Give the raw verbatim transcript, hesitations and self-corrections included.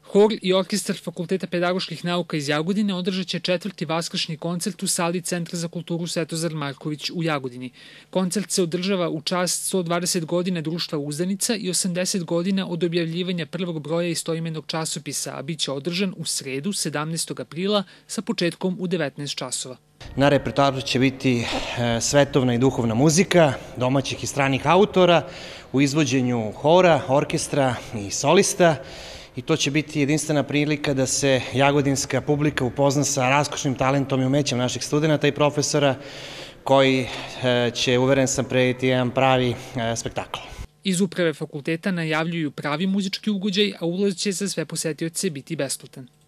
Hor i orkestar Fakulteta pedagoških nauka iz Jagodine održat će četvrti vaskršnji koncert u sali Centra za kulturu Svetozar Marković u Jagodini. Koncert se održava u čast sto dvadeset godina društva Uzdanica i osamdeset godina od objavljivanja prvog broja istoimenog časopisa, a bit će održan u sredu sedamnaestog aprila sa početkom u devetnaest časova. Na repertoaru će biti svetovna i duhovna muzika, domaćih i stranih autora, u izvođenju hora, orkestra i solista. I to će biti jedinstvena prilika da se jagodinska publika upozna sa raskošnim talentom i umećem naših studenta i profesora koji će, uveren sam, predstaviti jedan pravi spektakl. Iz uprave fakulteta najavljuju pravi muzički ugođaj, a ulaz će za sve posetioce biti besplatan.